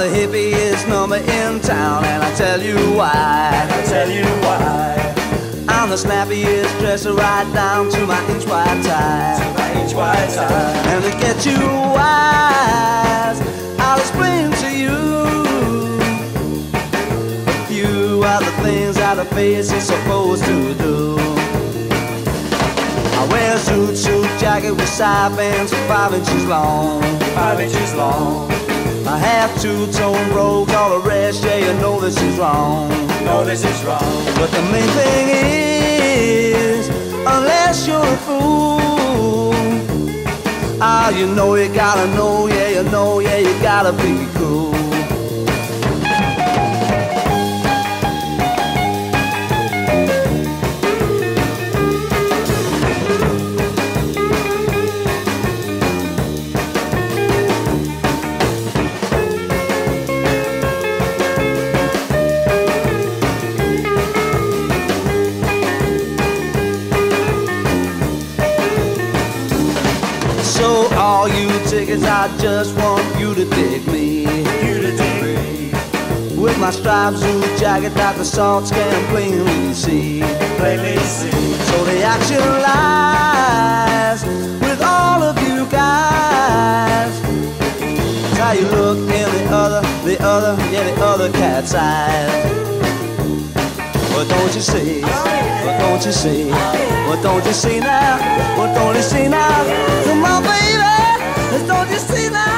the hippiest number in town, and I tell you why. I tell you why. I'm the snappiest dresser right down to my inch wide tie. To my inch wide tie. And to get you wise, I'll explain to you a few of the things that a face is supposed to do. I wear a suit jacket with side bands 5 inches long. 5 inches long. I have two-tone brogues, all the rest, yeah, you know this is wrong. No, this is wrong. But the main thing is, unless you're a fool, ah, you know you gotta know, yeah, you know, yeah, you gotta be cool. So all you tickets, I just want you to dig me. You to dig me. With my striped suit jacket that the salts can plainly see. Plainly see. So the action lies with all of you guys. It's how you look in the other cat's eyes. What don't you see? What don't you see? What don't you see now? What don't you see now? Come on, baby. Don't you see now?